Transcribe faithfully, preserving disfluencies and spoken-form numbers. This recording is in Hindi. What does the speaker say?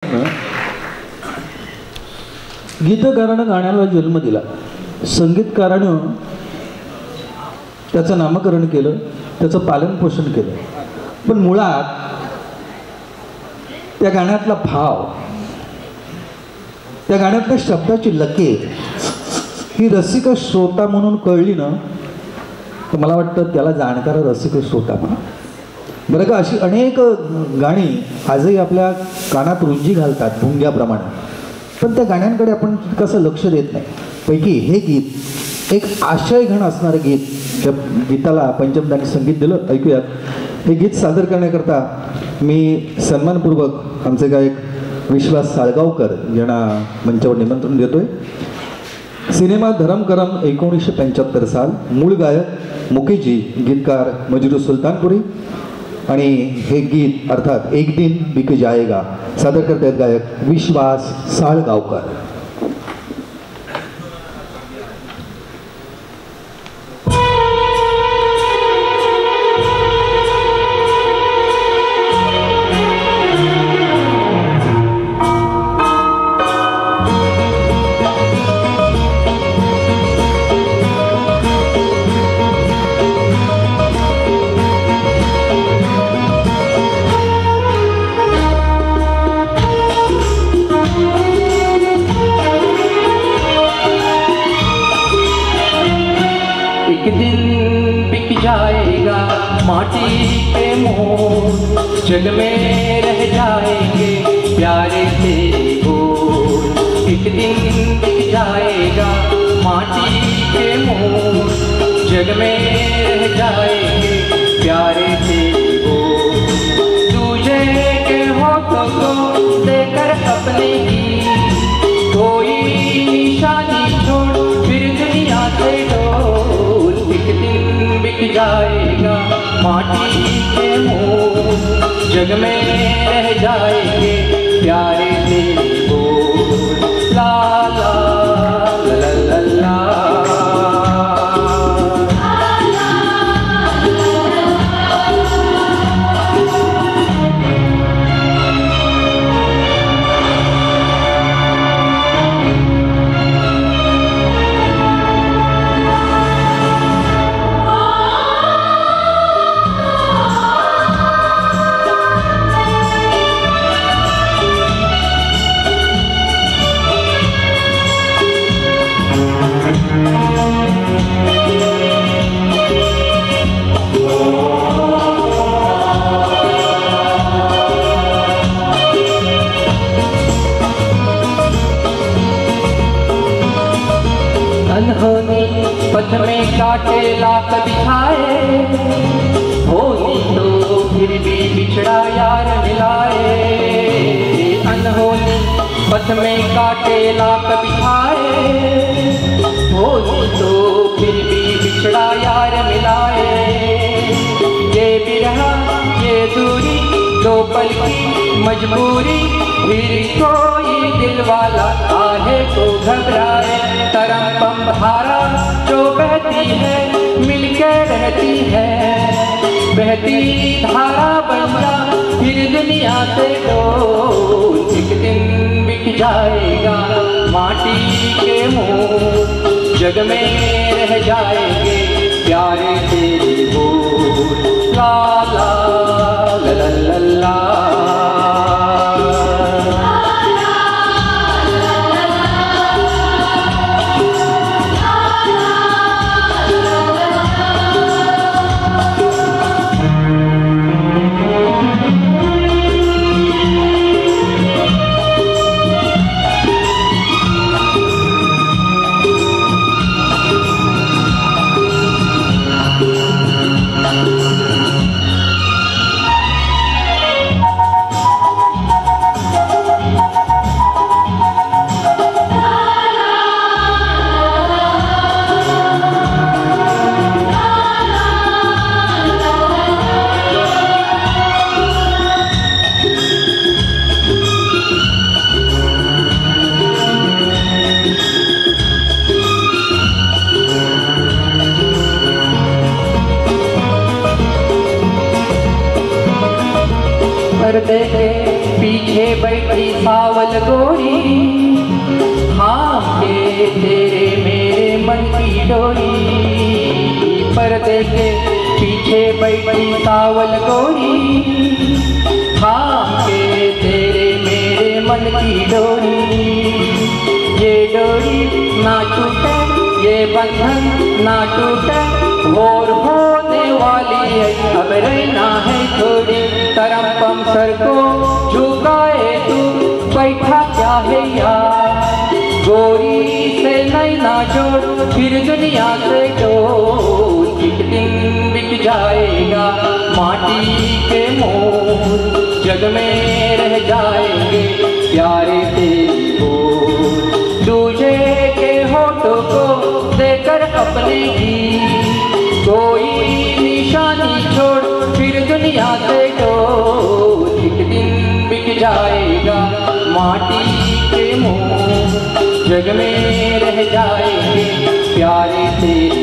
प्रयत्न. गीतकारानं गाण्याला जन्म दिला, संगीतकारानं त्याचं नामकरण केलं, त्याचं पालनपोषण केलं. पण मुळात त्या गाण्यातला भाव, त्या गाण्यातल्या शब्दाची लकीर ही रसिक श्रोता म्हणून कळली ना, तर मला वाटतं त्याला जाणणारा रसिक श्रोता म्हणा. बरं का, अशी अनेक गाणी आजही आपल्या कानात रुंजी घालतात भुंग्याप्रमाणे, पण त्या गाण्यांकडे आपण कसं लक्ष देत नाही. पैकी हे गीत एक आशय घन असणारं गीत. त्या गीताला पंचमदांनी संगीत दिलं. ऐकूयात. हे गीत सादर करण्याकरता मी सन्मानपूर्वक आमचे गायक विश्वास साळगावकर यांना मंचावर निमंत्रण देतोय. सिनेमा धरम करम एकोणीसशे पंच्याहत्तर साल. मूळ गायक मुकेजी, गीतकार मजरू सुलतानपुरी. आणि हे गीत अर्थात एक दिन बिक जाएगा सादर करतायत गायक विश्वास साळगावकर. जग में रह जाएंगे प्यारे से बोल. एक दिन बिक जाएगा माटी के मोल. जग में रह जाएंगे प्यारे से बोल. तुझे के होठों को देकर अपने की कोई निशानी छोड़ फिर दुनिया से डोल. एक दिन बिक जाएगा माटी के मोल. जग में रह जाएंगे प्यारे से बोल. ला ला ला ला ला. पथ में काटे लाख दिखाए, होनी तो फिर भी बिछड़ा यार मिलाए. अनहोनी पथ में काटे लाख दिखाए, होनी तो फिर भी बिछड़ा यार मिलाए. ये बिरहा ये दूरी दो पल की मजबूरी, फिर कोई दिल वाला आहे को घबराए. तरम पम धारा जो बहती है मिलके रहती है, बहती धारा बन जा फिर दुनिया से डोल. एक दिन बिक जाएगा माटी के मोल. जग में रह जाएंगे प्यारे तेरे बोल. ला ला ला ला ला. पर्दे के पीछे पीछे बैठी सावल गोरी, थाम के तेरे मेरे मन की डोरी। पर्दे के पीछे बैठी सावल गोरी, थाम के तेरे मेरे मन की डोरी। ये डोरी ना टूटे, ये बंधन ना टूटे, और होने वाली है अब रहना है थोड़ी। तरम पम सर को झुकाए तू बैठा क्या है यार, गोरी से नैना जोड़ फिर दुनिया से जोड़। एक दिन बिक जाएगा माटी के मोर, जग में रह जाएंगे प्यारे तेरे बोल। दूजे के होठों को देकर अपने की कोई निशानी छोड़ फिर दुनिया से डोल। एक दिन बिक जाएगा माटी के मोर, जग में रह जाएंगे प्यारे तेरे